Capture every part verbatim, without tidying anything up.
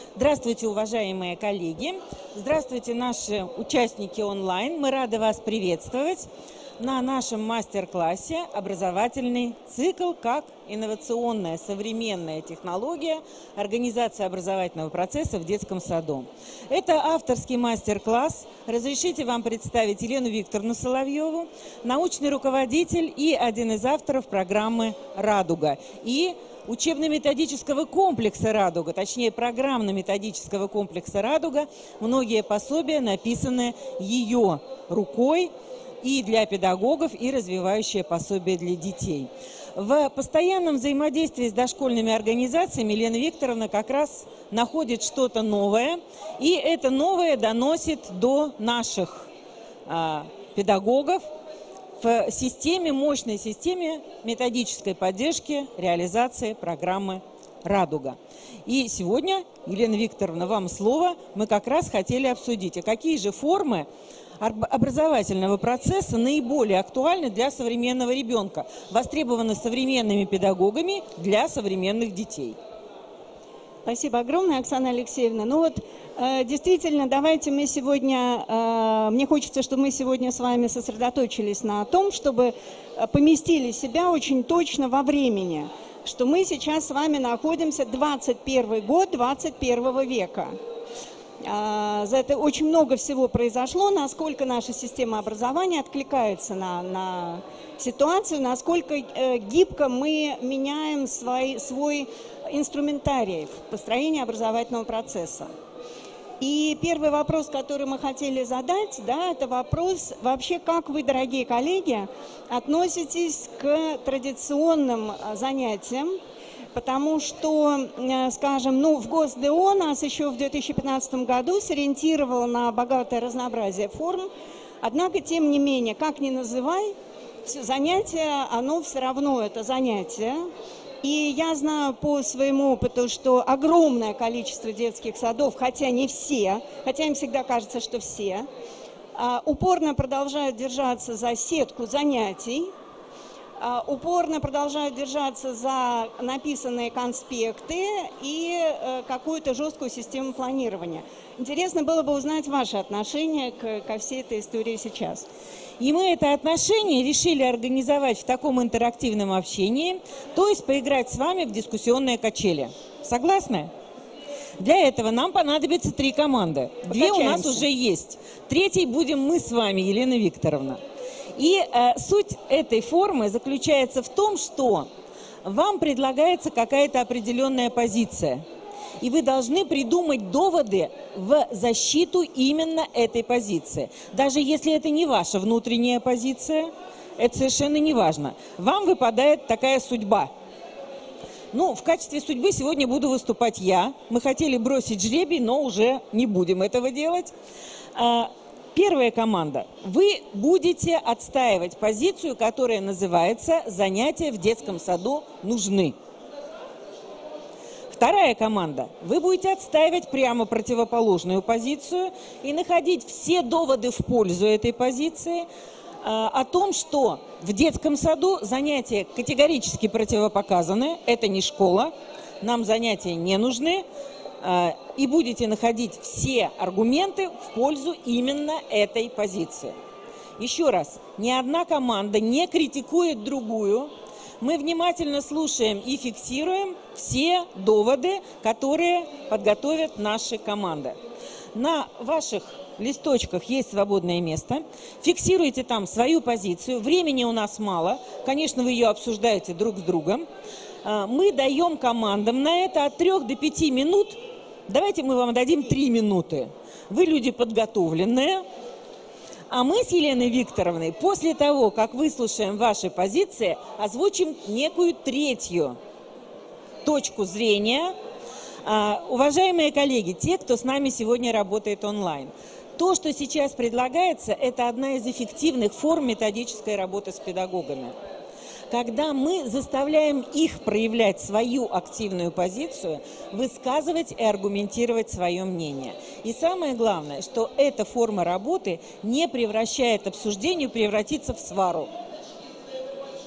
Здравствуйте, уважаемые коллеги! Здравствуйте, наши участники онлайн! Мы рады вас приветствовать на нашем мастер-классе «Образовательный цикл как инновационная современная технология организации образовательного процесса в детском саду». Это авторский мастер-класс. Разрешите вам представить Елену Викторовну Соловьеву, научный руководитель и один из авторов программы «Радуга» и учебно-методического комплекса «Радуга», точнее программно-методического комплекса «Радуга». Многие пособия написаны ее рукой и для педагогов, и развивающие пособия для детей. В постоянном взаимодействии с дошкольными организациями Елена Викторовна как раз находит что-то новое, и это новое доносит до наших а, педагогов в системе, мощной системе методической поддержки реализации программы «Радуга». И сегодня, Елена Викторовна, вам слово. Мы как раз хотели обсудить, а какие же формы образовательного процесса наиболее актуальны для современного ребенка, востребованы современными педагогами для современных детей. Спасибо огромное, Оксана Алексеевна. Ну вот, э, действительно, давайте мы сегодня, э, мне хочется, чтобы мы сегодня с вами сосредоточились на том, чтобы поместили себя очень точно во времени, что мы сейчас с вами находимся двадцать первый год двадцать первого века. Э, за это очень много всего произошло, насколько наша система образования откликается на, на ситуацию, насколько э, гибко мы меняем свой, свой инструментарий в построении образовательного процесса. И первый вопрос, который мы хотели задать, да, это вопрос вообще, как вы, дорогие коллеги, относитесь к традиционным занятиям, потому что, скажем, ну, в ГосДО нас еще в две тысячи пятнадцатом году сориентировало на богатое разнообразие форм, однако, тем не менее, как ни называй, занятие, оно все равно это занятие. И я знаю по своему опыту, что огромное количество детских садов, хотя не все, хотя им всегда кажется, что все, упорно продолжают держаться за сетку занятий, упорно продолжают держаться за написанные конспекты и какую-то жесткую систему планирования. Интересно было бы узнать ваше отношение к, ко всей этой истории сейчас. И мы это отношение решили организовать в таком интерактивном общении, то есть поиграть с вами в дискуссионные качели. Согласны? Для этого нам понадобится три команды. Две у нас уже есть. Третьей будем мы с вами, Елена Викторовна. И э, суть этой формы заключается в том, что вам предлагается какая-то определенная позиция. И вы должны придумать доводы в защиту именно этой позиции. Даже если это не ваша внутренняя позиция, это совершенно не важно. Вам выпадает такая судьба. Ну, в качестве судьбы сегодня буду выступать я. Мы хотели бросить жребий, но уже не будем этого делать. Первая команда. Вы будете отстаивать позицию, которая называется «Занятия в детском саду нужны». Вторая команда. Вы будете отстаивать прямо противоположную позицию и находить все доводы в пользу этой позиции о том, что в детском саду занятия категорически противопоказаны, это не школа, нам занятия не нужны, и будете находить все аргументы в пользу именно этой позиции. Еще раз, ни одна команда не критикует другую. Мы внимательно слушаем и фиксируем все доводы, которые подготовят наши команды. На ваших листочках есть свободное место. Фиксируйте там свою позицию. Времени у нас мало. Конечно, вы ее обсуждаете друг с другом. Мы даем командам на это от трёх до пяти минут. Давайте мы вам дадим три минуты. Вы люди подготовленные. А мы с Еленой Викторовной, после того, как выслушаем ваши позиции, озвучим некую третью точку зрения. А, уважаемые коллеги, те, кто с нами сегодня работает онлайн, то, что сейчас предлагается, это одна из эффективных форм методической работы с педагогами. Когда мы заставляем их проявлять свою активную позицию, высказывать и аргументировать свое мнение. И самое главное, что эта форма работы не превращает обсуждение, превратиться в свару.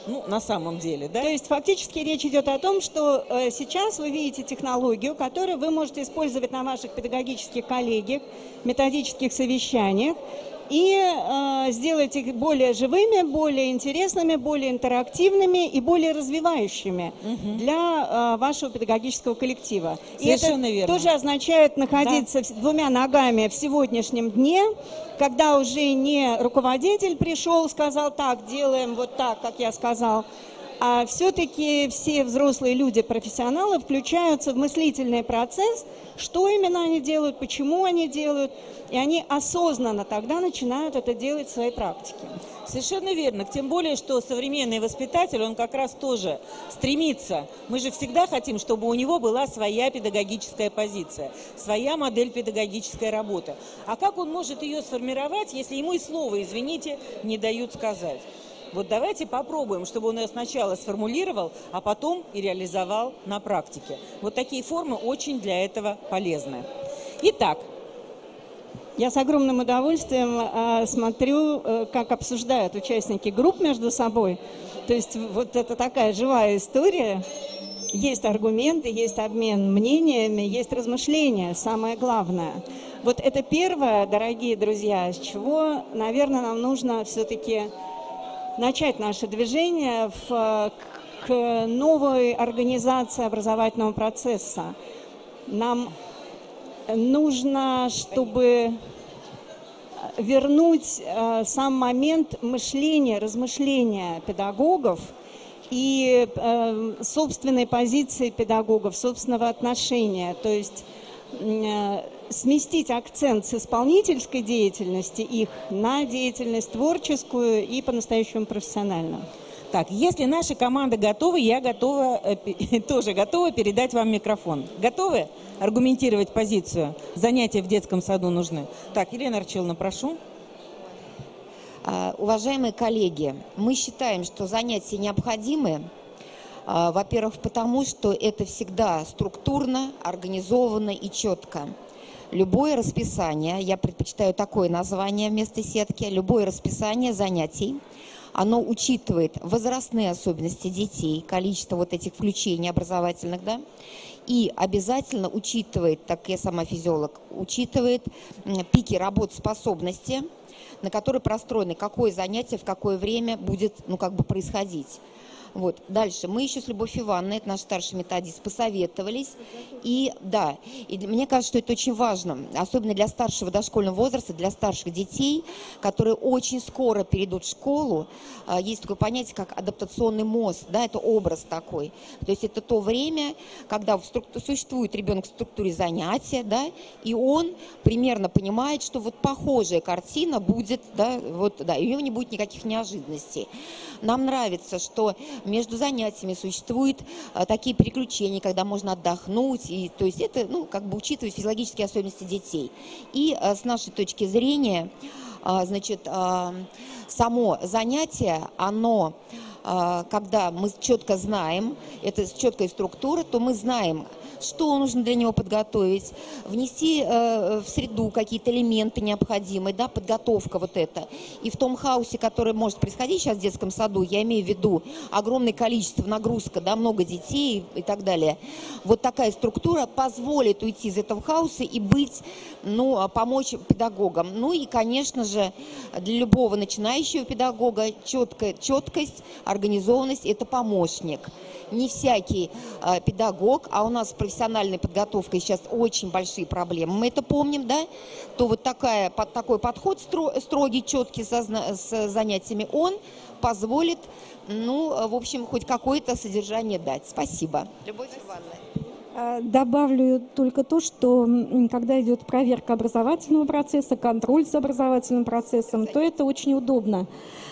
ну, на самом деле, да? То есть фактически речь идет о том, что э, сейчас вы видите технологию, которую вы можете использовать на ваших педагогических коллегиях, методических совещаниях, и э, сделать их более живыми, более интересными, более интерактивными и более развивающими угу. для э, вашего педагогического коллектива. Совершенно и это верно. тоже означает находиться да. двумя ногами в сегодняшнем дне, когда уже не руководитель пришел, сказал так, делаем вот так, как я сказал, а все-таки все взрослые люди, профессионалы, включаются в мыслительный процесс, что именно они делают, почему они делают, и они осознанно тогда начинают это делать в своей практике. Совершенно верно. Тем более, что современный воспитатель, он как раз тоже стремится. Мы же всегда хотим, чтобы у него была своя педагогическая позиция, своя модель педагогической работы. А как он может ее сформировать, если ему и слова, извините, не дают сказать? Вот давайте попробуем, чтобы он ее сначала сформулировал, а потом и реализовал на практике. Вот такие формы очень для этого полезны. Итак. Я с огромным удовольствием э, смотрю, э, как обсуждают участники групп между собой. То есть вот это такая живая история. Есть аргументы, есть обмен мнениями, есть размышления, самое главное. Вот это первое, дорогие друзья, с чего, наверное, нам нужно все-таки начать наше движение в, к новой организации образовательного процесса. Нам нужно, чтобы вернуть э, сам момент мышления, размышления педагогов и э, собственной позиции педагогов, собственного отношения. То есть э, сместить акцент с исполнительской деятельности их на деятельность творческую и по-настоящему профессиональную. Так, если наша команда готова, я готова, э, тоже готова передать вам микрофон. Готовы аргументировать позицию? Занятия в детском саду нужны. Так, Елена Арчиловна, прошу. Уважаемые коллеги, мы считаем, что занятия необходимы. Во-первых, потому что это всегда структурно, организованно и четко. Любое расписание, я предпочитаю такое название вместо сетки, любое расписание занятий, оно учитывает возрастные особенности детей, количество вот этих включений образовательных, да, и обязательно учитывает, так я сама физиолог, учитывает пики работоспособности, на которые простроены, какое занятие, в какое время будет, ну, как бы происходить. Вот. Дальше. Мы еще с Любовью Ивановной, это наш старший методист, посоветовались. И да, и мне кажется, что это очень важно, особенно для старшего дошкольного возраста, для старших детей, которые очень скоро перейдут в школу. Есть такое понятие, как адаптационный мозг, да, это образ такой. То есть это то время, когда существует ребенок в структуре занятия, да, и он примерно понимает, что вот похожая картина будет, да, вот, да, и у него не будет никаких неожиданностей. Нам нравится, что между занятиями существуют а, такие переключения, когда можно отдохнуть, и, то есть это, ну, как бы учитывать физиологические особенности детей. И а, с нашей точки зрения, а, значит, а, само занятие, оно, а, когда мы четко знаем, это четкая структура, то мы знаем, что нужно для него подготовить, внести э, в среду какие-то элементы необходимые, да, подготовка вот эта. И в том хаосе, который может происходить сейчас в детском саду, я имею в виду огромное количество, нагрузка, да, много детей и так далее. Вот такая структура позволит уйти из этого хаоса и быть, ну, помочь педагогам. Ну и, конечно же, для любого начинающего педагога четкая, четкость, организованность – это помощник. Не всякий э, педагог, а у нас с профессиональной подготовкой сейчас очень большие проблемы, мы это помним, да, то вот такая, под, такой подход стро, строгий, четкий со, с занятиями, он позволит, ну, в общем, хоть какое-то содержание дать. Спасибо. Любовь Ивановна. Добавлю только то, что когда идет проверка образовательного процесса, контроль за образовательным процессом, то это очень удобно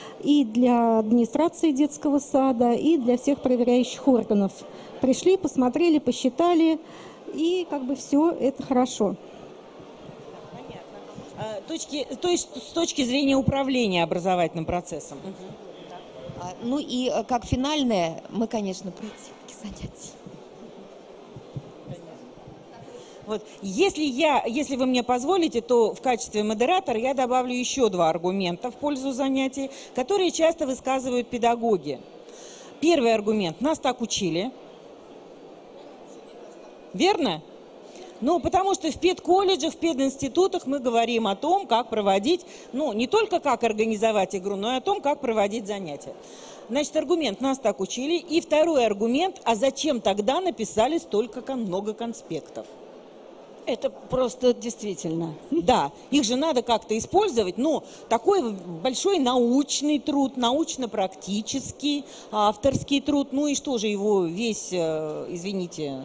и для администрации детского сада, и для всех проверяющих органов. Пришли, посмотрели, посчитали, и как бы все это хорошо. Понятно. Точки, то есть с точки зрения управления образовательным процессом. Угу. Ну и как финальное, мы, конечно, противники занятий. Вот. Если, я, если вы мне позволите, то в качестве модератора я добавлю еще два аргумента в пользу занятий, которые часто высказывают педагоги. Первый аргумент. Нас так учили. Верно? Ну, потому что в педколледжах, в пединститутах мы говорим о том, как проводить, ну, не только как организовать игру, но и о том, как проводить занятия. Значит, аргумент, нас так учили. И второй аргумент, а зачем тогда написали столько много конспектов? Это просто действительно. Да, их же надо как-то использовать. Ну, такой большой научный труд, научно-практический, авторский труд. Ну и что же его весь, извините...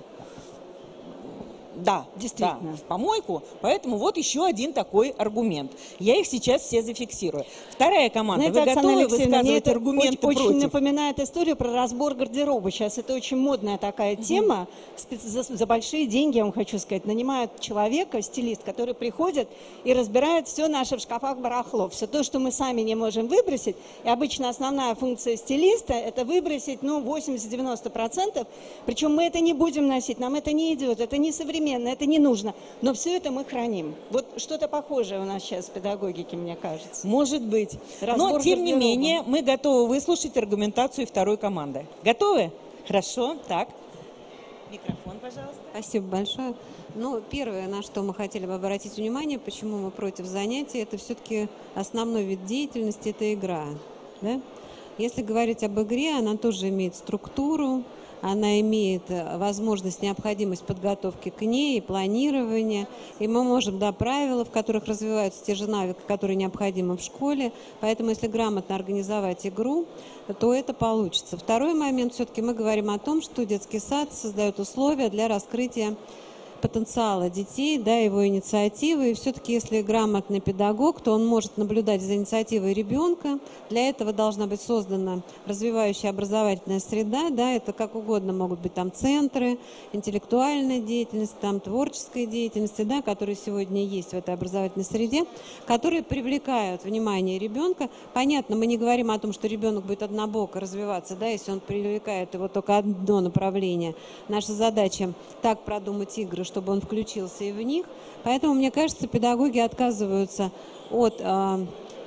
Да, действительно, да, в помойку. Поэтому вот еще один такой аргумент. Я их сейчас все зафиксирую. Вторая команда. Знаете, вы Оксана готовы Алексеевна, высказывать мне аргументы очень, против? очень напоминает историю про разбор гардероба. Сейчас это очень модная такая mm-hmm. тема. За, за большие деньги, я вам хочу сказать, нанимают человека, стилист, который приходит и разбирает все наше в шкафах барахло. Все то, что мы сами не можем выбросить. И обычно основная функция стилиста – это выбросить ну, восемьдесят-девяносто процентов. Причем мы это не будем носить, нам это не идет, это не современно. Это не нужно, но все это мы храним. Вот что-то похожее у нас сейчас в педагогике, мне кажется. Может быть. Разбор но, тем не гардероба. менее, мы готовы выслушать аргументацию второй команды. Готовы? Хорошо. Так. Микрофон, пожалуйста. Спасибо большое. Ну, первое, на что мы хотели бы обратить внимание, почему мы против занятий, это все-таки основной вид деятельности, это игра. Да? Если говорить об игре, она тоже имеет структуру, она имеет возможность, необходимость подготовки к ней, планирования. И мы можем, да, правила, в которых развиваются те же навыки, которые необходимы в школе. Поэтому, если грамотно организовать игру, то это получится. Второй момент, все-таки мы говорим о том, что детский сад создает условия для раскрытия потенциала детей, да, его инициативы. И все-таки, если грамотный педагог, то он может наблюдать за инициативой ребенка. Для этого должна быть создана развивающая образовательная среда, да, это как угодно могут быть там центры, интеллектуальная деятельность, там творческая деятельность, да, которые сегодня есть в этой образовательной среде, которые привлекают внимание ребенка. Понятно, мы не говорим о том, что ребенок будет однобоко развиваться, да, если он привлекает его только одно направление. Наша задача так продумать игры, чтобы он включился и в них. Поэтому, мне кажется, педагоги отказываются от э,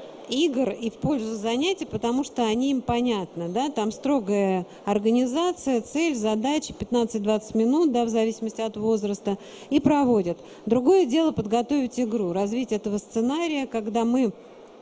игр и в пользу занятий, потому что они им понятны. Да? Там строгая организация, цель, задача, пятнадцать-двадцать минут, да, в зависимости от возраста, и проводят. Другое дело подготовить игру, развить этого сценария, когда мы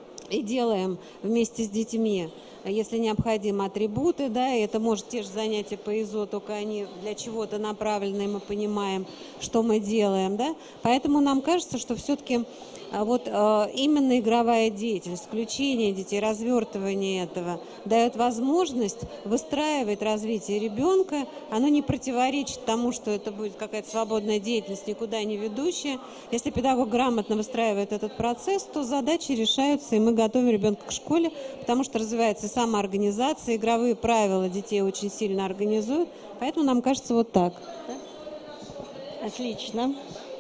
и делаем вместе с детьми, если необходимо, атрибуты, да, и это может те же занятия по ИЗО, только они для чего-то направлены, и мы понимаем, что мы делаем, да. Поэтому нам кажется, что все-таки вот э, именно игровая деятельность, включение детей, развертывание этого дает возможность выстраивать развитие ребенка. Оно не противоречит тому, что это будет какая-то свободная деятельность, никуда не ведущая. Если педагог грамотно выстраивает этот процесс, то задачи решаются, и мы готовим ребенка к школе, потому что развивается самоорганизация, игровые правила детей очень сильно организуют. Поэтому нам кажется вот так. Отлично.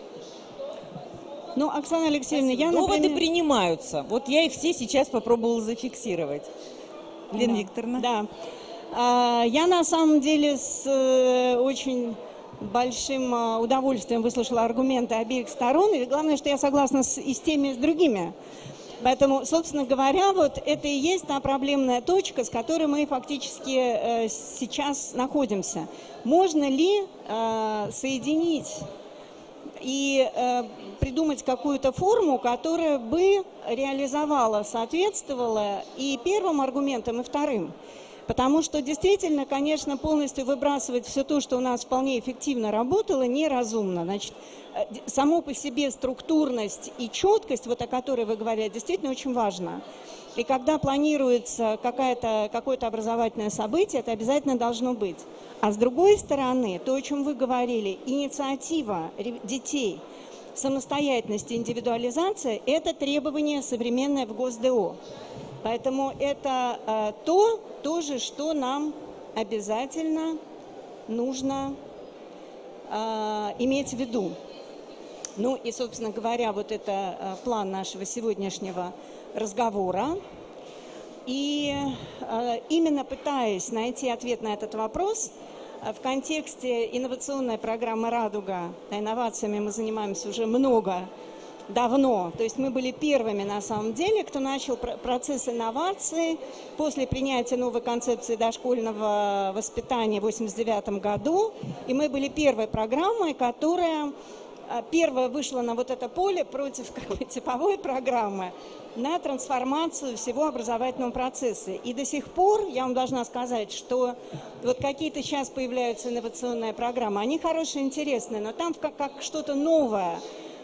Ну, Оксана Алексеевна, Спасибо. я, Доводы например... принимаются. Вот я их все сейчас попробовала зафиксировать. Лена да. Викторовна. Да. А, я на самом деле с э, очень большим э, удовольствием выслушала аргументы обеих сторон. И главное, что я согласна с, и с теми, и с другими. Поэтому, собственно говоря, вот это и есть та проблемная точка, с которой мы фактически э, сейчас находимся. Можно ли э, соединить и э, придумать какую-то форму, которая бы реализовала, соответствовала и первым аргументам, и вторым. Потому что действительно, конечно, полностью выбрасывать все то, что у нас вполне эффективно работало, неразумно. Значит, само по себе структурность и четкость, вот о которой вы говорили, действительно очень важна. И когда планируется какое-то, какое-то образовательное событие, это обязательно должно быть. А с другой стороны, то, о чем вы говорили, инициатива детей, самостоятельность и индивидуализация – это требование современное в ГосДО. Поэтому это э, то, тоже, что нам обязательно нужно э, иметь в виду. Ну и, собственно говоря, вот это э, план нашего сегодняшнего разговора. И э, именно пытаясь найти ответ на этот вопрос, э, в контексте инновационной программы «Радуга», инновациями мы занимаемся уже много давно. То есть мы были первыми на самом деле, кто начал процесс инновации после принятия новой концепции дошкольного воспитания в восемьдесят девятом году. И мы были первой программой, которая первая вышла на вот это поле против как бы, типовой программы на трансформацию всего образовательного процесса. И до сих пор, я вам должна сказать, что вот какие-то сейчас появляются инновационные программы, они хорошие, интересные, но там как, как что-то новое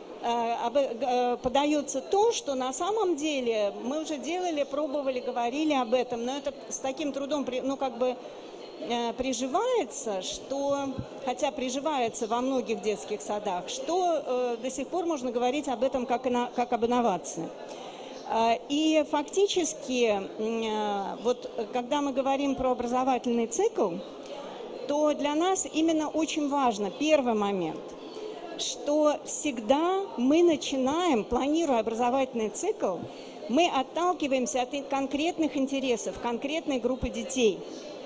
э, подается то, что на самом деле мы уже делали, пробовали, говорили об этом, но это с таким трудом, ну как бы, приживается, что, хотя приживается во многих детских садах, что э, до сих пор можно говорить об этом как, ино, как об инновации. Э, и фактически, э, вот когда мы говорим про образовательный цикл, то для нас именно очень важно, первый момент, что всегда мы начинаем, планируя образовательный цикл, мы отталкиваемся от конкретных интересов, конкретной группы детей.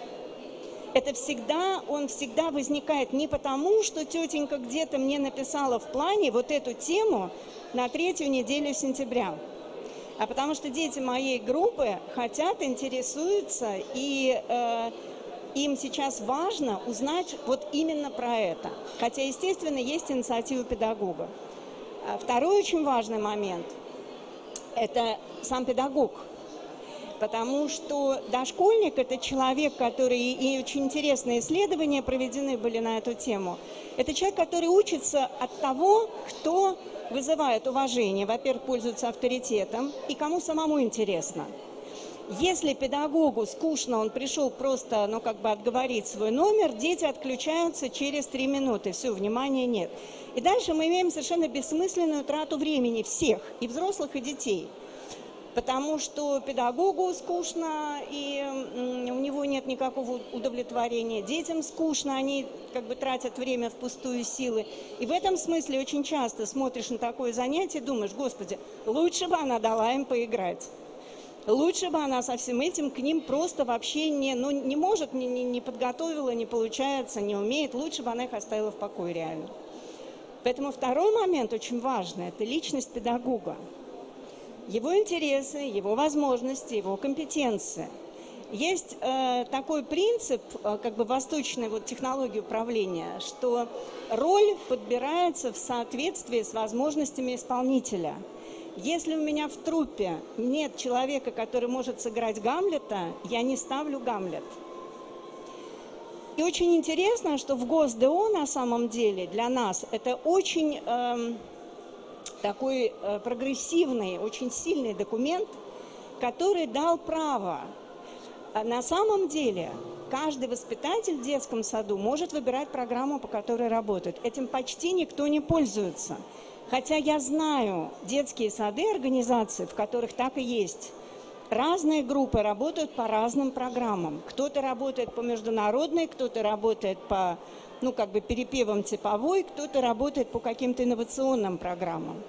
Это всегда, он всегда возникает не потому, что тетенька где-то мне написала в плане вот эту тему на третью неделю сентября, а потому что дети моей группы хотят, интересуются, и э, им сейчас важно узнать вот именно про это. Хотя, естественно, есть инициатива педагога. А второй очень важный момент – это сам педагог. Потому что дошкольник – это человек, который, и очень интересные исследования проведены были на эту тему, это человек, который учится от того, кто вызывает уважение, во-первых, пользуется авторитетом, и кому самому интересно. Если педагогу скучно, он пришел просто, ну, как бы отговорить свой номер, дети отключаются через три минуты, все, внимания нет. И дальше мы имеем совершенно бессмысленную трату времени всех, и взрослых, и детей. Потому что педагогу скучно, и у него нет никакого удовлетворения. Детям скучно, они как бы тратят время впустую, силы. И в этом смысле очень часто смотришь на такое занятие и думаешь, господи, лучше бы она дала им поиграть. Лучше бы она со всем этим к ним просто вообще не, ну, не может, не, не, не подготовила, не получается, не умеет. Лучше бы она их оставила в покое реально. Поэтому второй момент очень важный – это личность педагога. Его интересы, его возможности, его компетенции. Есть э, такой принцип, э, как бы восточной вот, технологии управления, что роль подбирается в соответствии с возможностями исполнителя. Если у меня в труппе нет человека, который может сыграть Гамлета, я не ставлю Гамлет. И очень интересно, что в ГосДО на самом деле для нас это очень... Э, такой э, прогрессивный, очень сильный документ, который дал право. А на самом деле каждый воспитатель в детском саду может выбирать программу, по которой работает. Этим почти никто не пользуется. Хотя я знаю детские сады, организации, в которых так и есть. Разные группы работают по разным программам. Кто-то работает по международной, кто-то работает по... ну, как бы перепевом типовой, кто-то работает по каким-то инновационным программам.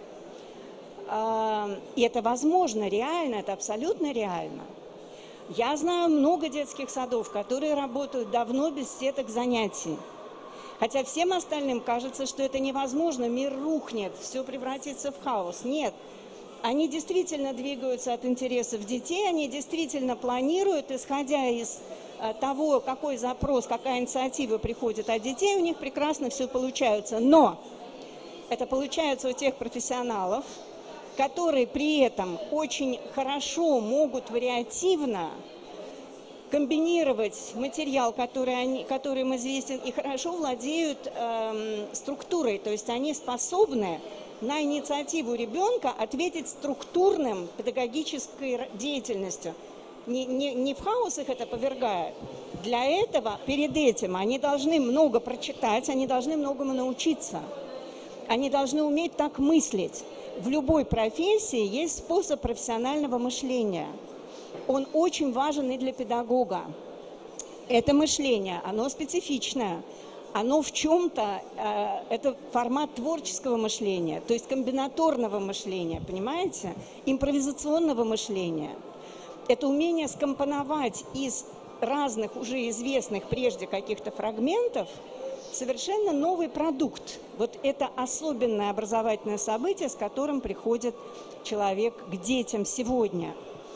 И это возможно, реально, это абсолютно реально. Я знаю много детских садов, которые работают давно без сеток занятий. Хотя всем остальным кажется, что это невозможно, мир рухнет, все превратится в хаос. Нет, они действительно двигаются от интересов детей, они действительно планируют, исходя из того, какой запрос, какая инициатива приходит от детей, у них прекрасно все получается. Но это получается у тех профессионалов, которые при этом очень хорошо могут вариативно комбинировать материал, который, они, который им известен, и хорошо владеют эм, структурой. То есть они способны на инициативу ребенка ответить структурным педагогической деятельностью. Не, не, не в хаос их это повергает. Для этого, перед этим, они должны много прочитать, они должны многому научиться. Они должны уметь так мыслить. В любой профессии есть способ профессионального мышления. Он очень важен и для педагога. Это мышление, оно специфичное. Оно в чем-то, э, это формат творческого мышления, то есть комбинаторного мышления, понимаете? Импровизационного мышления. Это умение скомпоновать из разных уже известных прежде каких-то фрагментов совершенно новый продукт. Вот это особенное образовательное событие, с которым приходит человек к детям сегодня.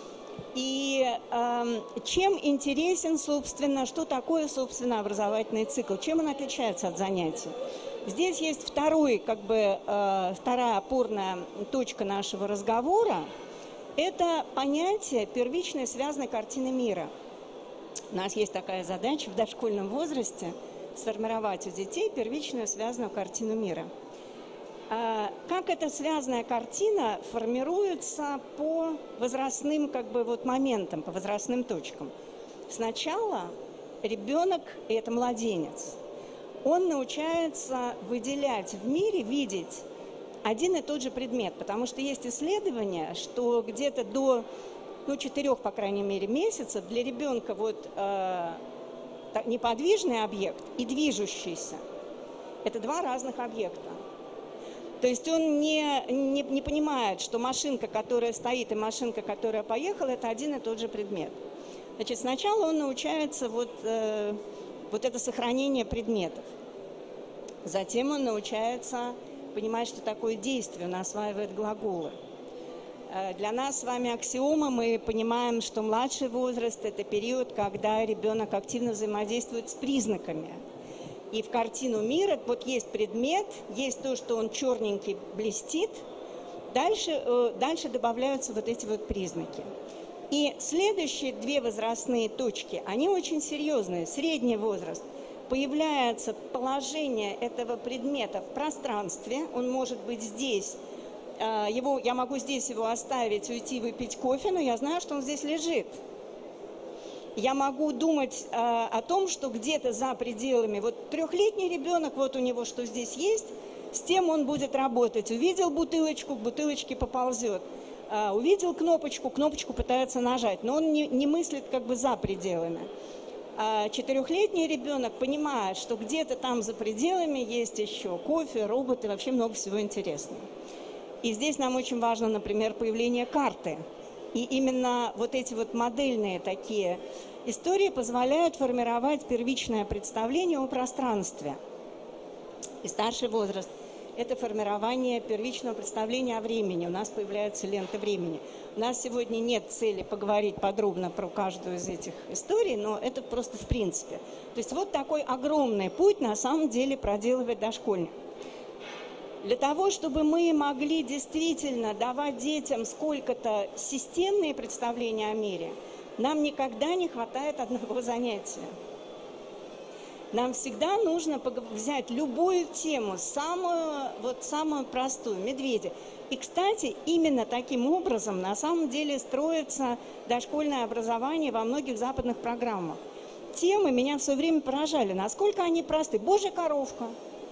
И э, чем интересен, собственно, что такое, собственно, образовательный цикл? Чем он отличается от занятий? Здесь есть второй, как бы, э, вторая опорная точка нашего разговора. Это понятие первичной связанной картины мира. У нас есть такая задача в дошкольном возрасте сформировать у детей первичную связанную картину мира. Как эта связанная картина формируется по возрастным, как бы, вот моментам, по возрастным точкам? Сначала ребенок, и это младенец, он научается выделять в мире, видеть один и тот же предмет, потому что есть исследования, что где-то до, ну, четырех, по крайней мере, месяцев для ребенка вот э, неподвижный объект и движущийся – это два разных объекта. То есть он не, не, не понимает, что машинка, которая стоит, и машинка, которая поехала, это один и тот же предмет. Значит, сначала он научается вот, э, вот это сохранение предметов. Затем он научается понимать, что такое действие, он осваивает глаголы. Э, для нас с вами аксиома, мы понимаем, что младший возраст – это период, когда ребенок активно взаимодействует с признаками. И в картину мира вот есть предмет, есть то, что он черненький блестит, дальше, э, дальше добавляются вот эти вот признаки. И следующие две возрастные точки, они очень серьезные. Средний возраст. Появляется положение этого предмета в пространстве, он может быть здесь, э, его, я могу здесь его оставить, уйти выпить кофе, но я знаю, что он здесь лежит. Я могу думать э, о том, что где-то за пределами, вот трехлетний ребенок, вот у него что здесь есть, с тем он будет работать. Увидел бутылочку, к бутылочке поползет. Э, увидел кнопочку, кнопочку пытается нажать, но он не, не мыслит как бы за пределами. А четырехлетний ребенок понимает, что где-то там за пределами есть еще кофе, роботы, вообще много всего интересного. И здесь нам очень важно, например, появление карты. И именно вот эти вот модельные такие истории позволяют формировать первичное представление о пространстве. И старший возраст – это формирование первичного представления о времени. У нас появляется лента времени. У нас сегодня нет цели поговорить подробно про каждую из этих историй, но это просто в принципе. То есть вот такой огромный путь на самом деле проделывает дошкольник. Для того, чтобы мы могли действительно давать детям сколько-то системные представления о мире, нам никогда не хватает одного занятия. Нам всегда нужно взять любую тему, самую, вот самую простую, медведя. И, кстати, именно таким образом на самом деле строится дошкольное образование во многих западных программах. Темы меня все время поражали, насколько они просты. Божья коровка.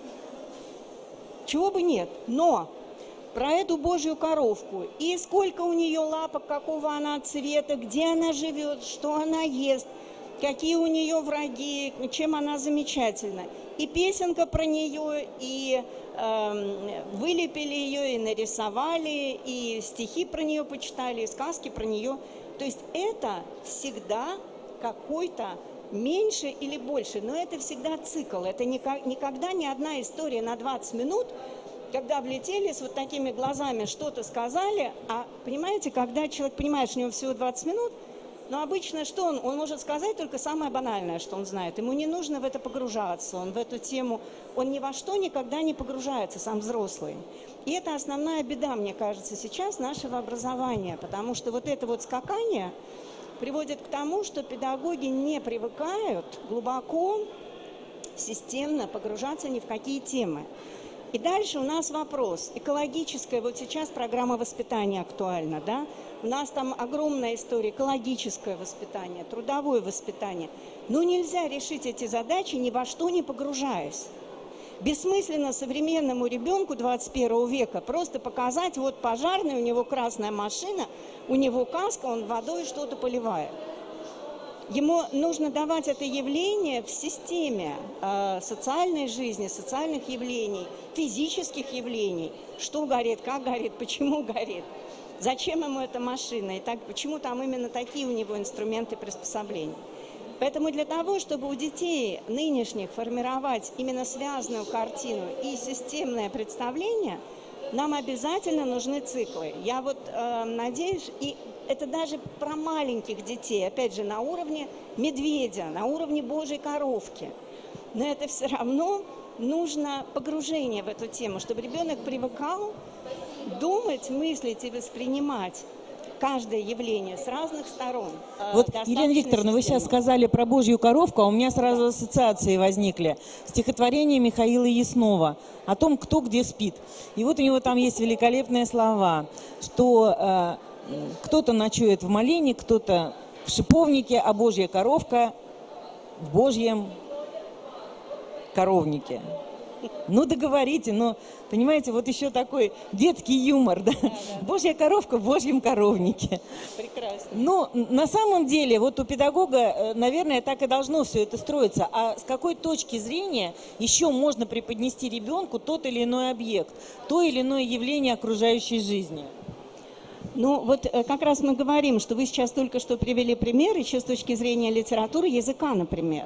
Чего бы нет, но про эту Божью коровку и сколько у нее лапок, какого она цвета, где она живет, что она ест, какие у нее враги, чем она замечательна. И песенка про нее, и э, вылепили ее, и нарисовали, и стихи про нее почитали, и сказки про нее. То есть это всегда какой-то меньше или больше, но это всегда цикл, это никогда не одна история на двадцать минут, когда влетели с вот такими глазами, что-то сказали, а понимаете, когда человек понимает, что у него всего двадцать минут, но обычно что он? Он может сказать только самое банальное, что он знает, ему не нужно в это погружаться, он в эту тему, он ни во что никогда не погружается, сам взрослый. И это основная беда, мне кажется, сейчас нашего образования, потому что вот это вот скакание приводит к тому, что педагоги не привыкают глубоко, системно погружаться ни в какие темы. И дальше у нас вопрос. Экологическая, вот сейчас программа воспитания актуальна, да? У нас там огромная история, экологическое воспитание, трудовое воспитание. Но нельзя решить эти задачи ни во что не погружаясь. Бессмысленно современному ребенку двадцать первого века просто показать, вот пожарный, у него красная машина, у него каска, он водой что-то поливает. Ему нужно давать это явление в системе э, социальной жизни, социальных явлений, физических явлений. Что горит, как горит, почему горит, зачем ему эта машина, и так, почему там именно такие у него инструменты приспособления. Поэтому для того, чтобы у детей нынешних формировать именно связанную картину и системное представление, нам обязательно нужны циклы. Я вот э, надеюсь, и это даже про маленьких детей, опять же, на уровне медведя, на уровне Божьей коровки. Но это все равно нужно погружение в эту тему, чтобы ребенок привыкал думать, мыслить и воспринимать каждое явление с разных сторон. Вот, Елена Викторовна, вы сейчас сказали про Божью коровку, а у меня сразу ассоциации возникли. Стихотворение Михаила Яснова о том, кто где спит. И вот у него там есть великолепные слова, что э, кто-то ночует в малине, кто-то в шиповнике, а Божья коровка в Божьем коровнике. Ну, договорите, но, понимаете, вот еще такой детский юмор, да? Да, да. Божья коровка в Божьем коровнике. Прекрасно. Но на самом деле, вот у педагога, наверное, так и должно все это строиться. А с какой точки зрения еще можно преподнести ребенку тот или иной объект, то или иное явление окружающей жизни? Ну, вот как раз мы говорим, что вы сейчас только что привели пример, еще с точки зрения литературы, языка, например.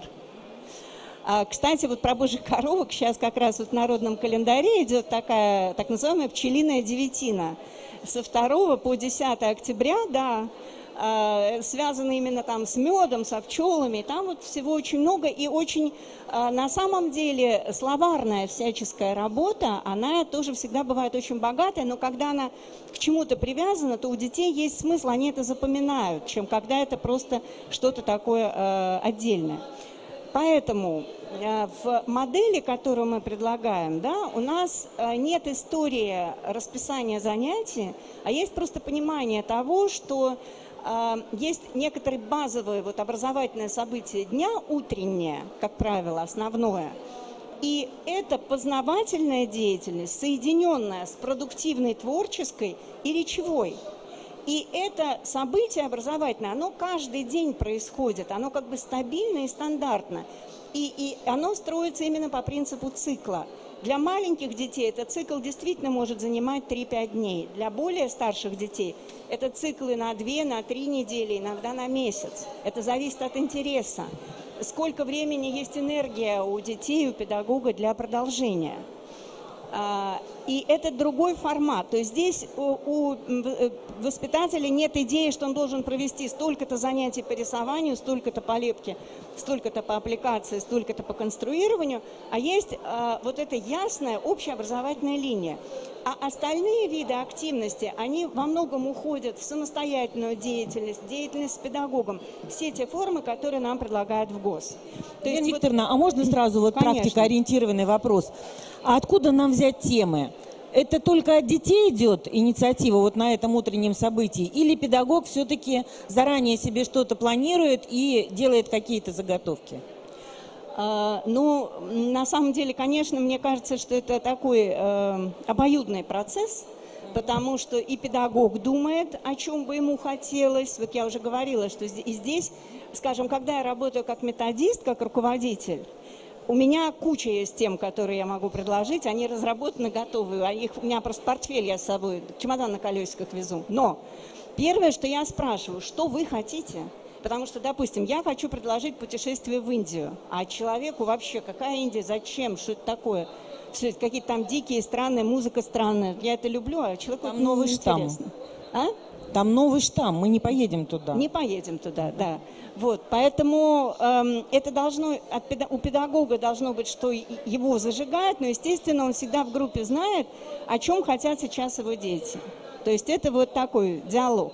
Кстати, вот про Божьих коровок сейчас как раз вот в народном календаре идет такая так называемая пчелиная девятина. Со второго по десятое октября, да, связаны именно там с медом, со пчелами. Там вот всего очень много и очень, на самом деле, словарная всяческая работа, она тоже всегда бывает очень богатая, но когда она к чему-то привязана, то у детей есть смысл, они это запоминают, чем когда это просто что-то такое отдельное. Поэтому в модели, которую мы предлагаем, да, у нас нет истории расписания занятий, а есть просто понимание того, что э, есть некоторые базовые вот, образовательные события дня, утреннее, как правило, основное. И это познавательная деятельность, соединенная с продуктивной, творческой и речевой. И это событие образовательное, оно каждый день происходит, оно как бы стабильно и стандартно. И, и оно строится именно по принципу цикла. Для маленьких детей этот цикл действительно может занимать три-пять дней. Для более старших детей это циклы на две, на три недели, иногда на месяц. Это зависит от интереса. Сколько времени есть энергия у детей, у педагога для продолжения. И это другой формат. То есть здесь у, у воспитателя нет идеи, что он должен провести столько-то занятий по рисованию, столько-то по лепке, столько-то по аппликации, столько-то по конструированию, а есть а, вот эта ясная общеобразовательная линия. А остальные виды активности, они во многом уходят в самостоятельную деятельность, деятельность с педагогом. Все те формы, которые нам предлагают в ГОС. То Елена Викторовна, вот... а можно сразу вот практикоориентированный вопрос? А откуда нам взять темы? Это только от детей идет инициатива вот на этом утреннем событии? Или педагог все-таки заранее себе что-то планирует и делает какие-то заготовки? Uh, ну, на самом деле, конечно, мне кажется, что это такой uh, обоюдный процесс, потому что и педагог думает, о чем бы ему хотелось. Вот я уже говорила, что здесь, и здесь, скажем, когда я работаю как методист, как руководитель, у меня куча есть тем, которые я могу предложить, они разработаны, готовы, а их, у меня просто портфель я с собой, чемодан на колесиках везу. Но первое, что я спрашиваю, что вы хотите? Потому что, допустим, я хочу предложить путешествие в Индию, а человеку вообще, какая Индия, зачем, что это такое? Все это какие-то там дикие, странные, музыка странная. Я это люблю, а человеку там новый штамм. А? Там новый штамм, мы не поедем туда. Не поедем туда, да. Вот, поэтому эм, это должно, от, у педагога должно быть, что его зажигает, но, естественно, он всегда в группе знает, о чем хотят сейчас его дети. То есть это вот такой диалог.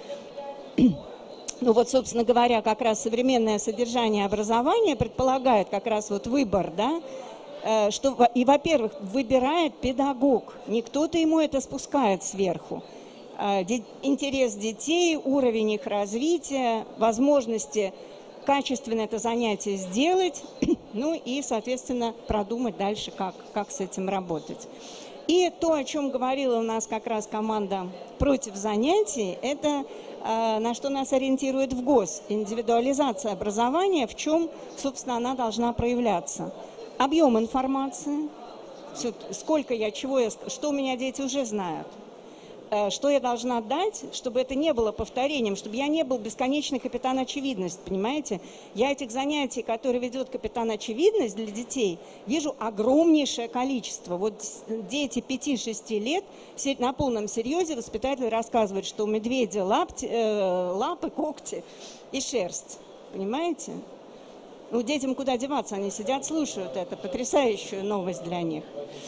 Ну вот, собственно говоря, как раз современное содержание образования предполагает как раз вот выбор, да, э, что, и, во-первых, выбирает педагог, не кто-то ему это спускает сверху. Интерес детей, уровень их развития, возможности качественно это занятие сделать, ну и, соответственно, продумать дальше, как, как с этим работать. И то, о чем говорила у нас как раз команда «Против занятий», это э, на что нас ориентирует в ГОС. Индивидуализация образования, в чем, собственно, она должна проявляться. Объем информации, сколько я, чего я, что у меня дети уже знают. что я должна дать, чтобы это не было повторением, чтобы я не был бесконечный капитан очевидность, понимаете? Я этих занятий, которые ведет капитан очевидность для детей, вижу огромнейшее количество. Вот дети пяти-шести лет на полном серьезе воспитатель рассказывает, что у медведя лапти, э, лапы, когти и шерсть, понимаете? Ну, детям куда деваться, они сидят, слушают это, потрясающую новость для них.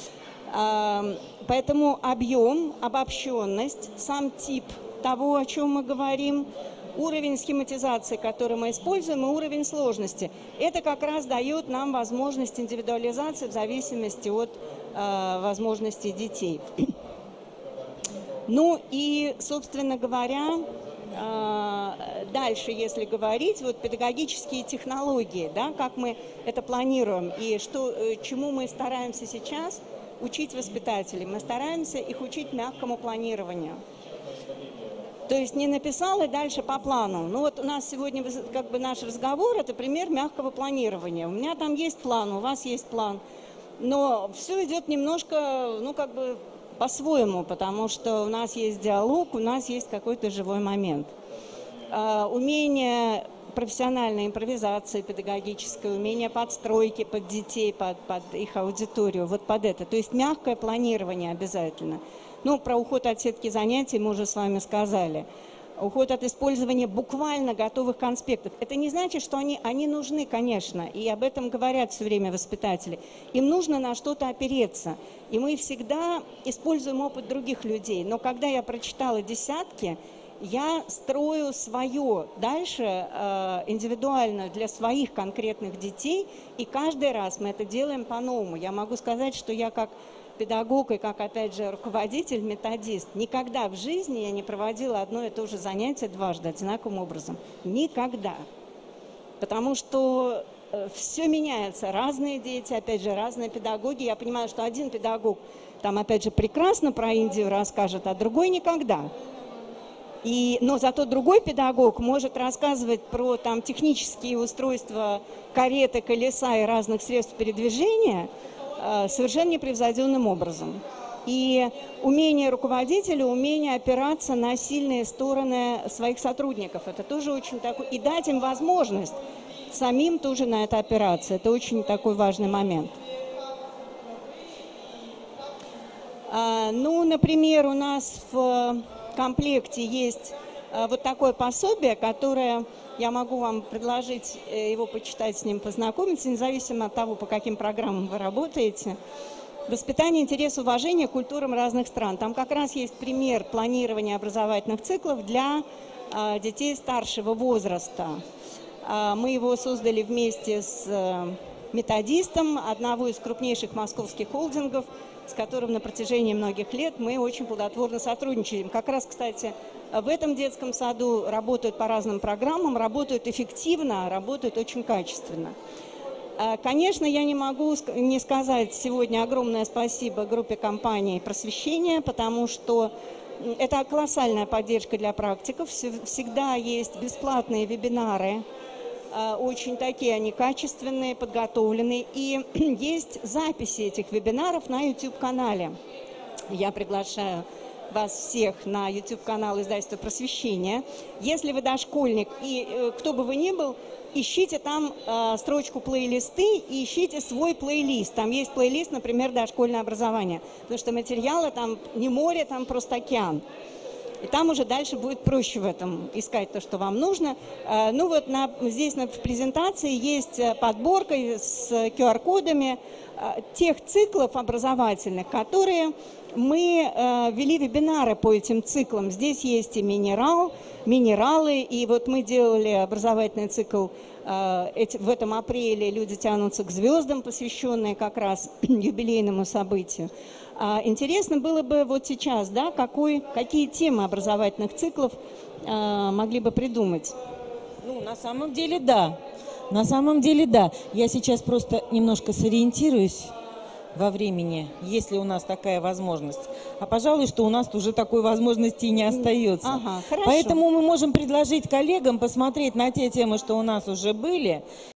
Поэтому объем, обобщенность, сам тип того, о чем мы говорим, уровень схематизации, который мы используем, и уровень сложности. Это как раз дает нам возможность индивидуализации в зависимости от э, возможностей детей. Ну и, собственно говоря, э, дальше, если говорить, вот педагогические технологии, да, как мы это планируем и что, чему мы стараемся сейчас учить воспитателей. Мы стараемся их учить мягкому планированию. То есть не написал и дальше по плану. Ну вот у нас сегодня как бы наш разговор – это пример мягкого планирования. У меня там есть план, у вас есть план. Но все идет немножко, ну как бы по-своему, потому что у нас есть диалог, у нас есть какой-то живой момент. А, умение профессиональной импровизации педагогической, умение подстройки под детей, под, под их аудиторию, вот под это. То есть мягкое планирование обязательно. Ну, про уход от сетки занятий мы уже с вами сказали. Уход от использования буквально готовых конспектов. Это не значит, что они, они нужны, конечно, и об этом говорят все время воспитатели. Им нужно на что-то опереться. И мы всегда используем опыт других людей. Но когда я прочитала десятки, я строю свое дальше э, индивидуально для своих конкретных детей, и каждый раз мы это делаем по-новому. Я могу сказать, что я как педагог и как, опять же, руководитель, методист, никогда в жизни я не проводила одно и то же занятие дважды одинаковым образом. Никогда. Потому что э, все меняется. Разные дети, опять же, разные педагоги. Я понимаю, что один педагог там, опять же, прекрасно про Индию расскажет, а другой никогда. И, но зато другой педагог может рассказывать про там, технические устройства кареты, колеса и разных средств передвижения э, совершенно непревзойденным образом. И умение руководителя, умение опираться на сильные стороны своих сотрудников, это тоже очень такой, и дать им возможность самим тоже на это опираться, это очень такой важный момент. А, ну, например, у нас в комплекте есть э, вот такое пособие, которое я могу вам предложить э, его почитать, с ним познакомиться, независимо от того, по каким программам вы работаете. Воспитание интереса, уважения к культурам разных стран. Там как раз есть пример планирования образовательных циклов для э, детей старшего возраста. Э, мы его создали вместе с э, методистом одного из крупнейших московских холдингов, с которым на протяжении многих лет мы очень плодотворно сотрудничаем. Как раз, кстати, в этом детском саду работают по разным программам, работают эффективно, работают очень качественно. Конечно, я не могу не сказать сегодня огромное спасибо группе компаний просвещения, потому что это колоссальная поддержка для практиков. Всегда есть бесплатные вебинары, очень такие они качественные, подготовленные. И есть записи этих вебинаров на YouTube-канале. Я приглашаю вас всех на YouTube-канал издательства «Просвещение». Если вы дошкольник, и кто бы вы ни был, ищите там э, строчку «Плейлисты» и ищите свой плейлист. Там есть плейлист, например, «Дошкольное образование». Потому что материалы там не море, там просто океан. И там уже дальше будет проще в этом искать то, что вам нужно. Ну вот на, здесь на, в презентации есть подборка с ку ар кодами тех циклов образовательных, которые мы э, вели вебинары по этим циклам. Здесь есть и минерал, минералы, и вот мы делали образовательный цикл э, эти, в этом апреле «Люди тянутся к звездам», посвященный как раз юбилейному событию. Интересно было бы вот сейчас, да, какой, какие темы образовательных циклов э, могли бы придумать? Ну, на самом деле, да. На самом деле, да. Я сейчас просто немножко сориентируюсь во времени, если у нас такая возможность. А, пожалуй, что у нас уже такой возможности и не остается. Ага, хорошо. Поэтому мы можем предложить коллегам посмотреть на те темы, что у нас уже были,